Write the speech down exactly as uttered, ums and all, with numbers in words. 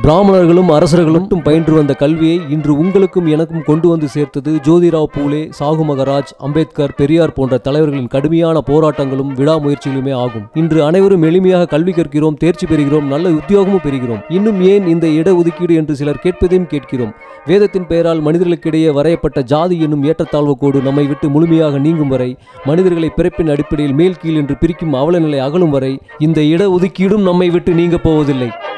பிராமணர்களும் அரசர்களும் மட்டும் பயின்று வந்த கல்வியை இன்று உங்களுக்கும் எனக்கும் கொண்டு வந்து சேர்த்தது ஜோதிராவ் பூலே, சாகு மகராஜ், அம்பேத்கர், பெரியார் போன்ற தலைவர்களின் கடுமையான போராட்டங்களும் விடாமுயற்சிகளுமே ஆகும். இன்று அனைவரும் எளிமையாக கல்வி கற்கிறோம், தேர்ச்சி பெறுகிறோம், நல்ல உத்தியோகமும் பெறுகிறோம். இன்னும் ஏன் இந்த இடஒதுக்கீடு என்று சிலர் கேட்பதையும் கேட்கிறோம். வேதத்தின் பெயரால் மனிதர்களுக்கிடையே வரையப்பட்ட ஜாதி என்னும் ஏற்றத்தாழ்வு கோடு நம்மை விட்டு முழுமையாக நீங்கும் வரை, மனிதர்களை பிறப்பின் அடிப்படையில் மேல் கீழ் என்று பிரிக்கும் அவலநிலை அகலும் வரை இந்த இடஒதுக்கீடும் நம்மை விட்டு நீங்க போவதில்லை.